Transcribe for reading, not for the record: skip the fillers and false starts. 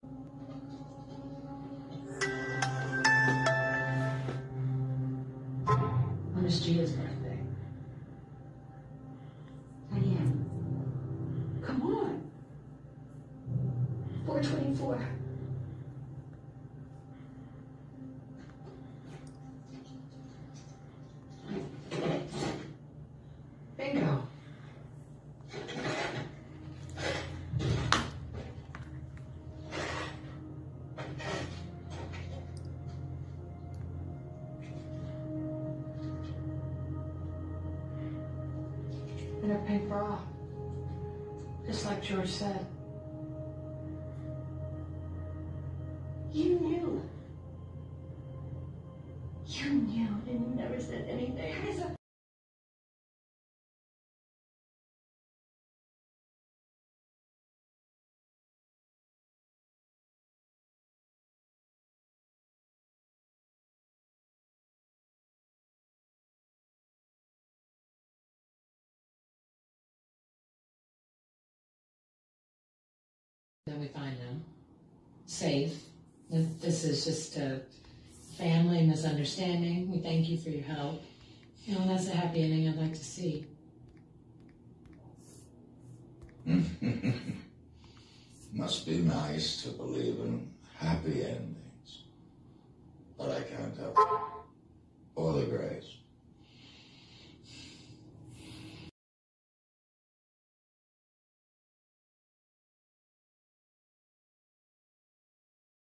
When is Gia's birthday? Diane, come on. 4/24. Bingo. In a pink bra. Just like George said. You knew. You knew, and you never said anything. Then we find them safe. This is just a family misunderstanding. We thank you for your help. You know, that's a happy ending I'd like to see. Must be nice to believe in happy endings. But I can't help it. Or the grace.